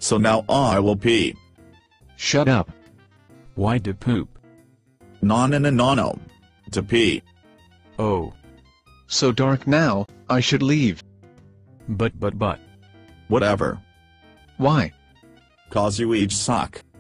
So now I will pee. Shut up. Why to poop? No. To pee. Oh. So dark now, I should leave. But. Whatever. Why? 'Cause you each suck.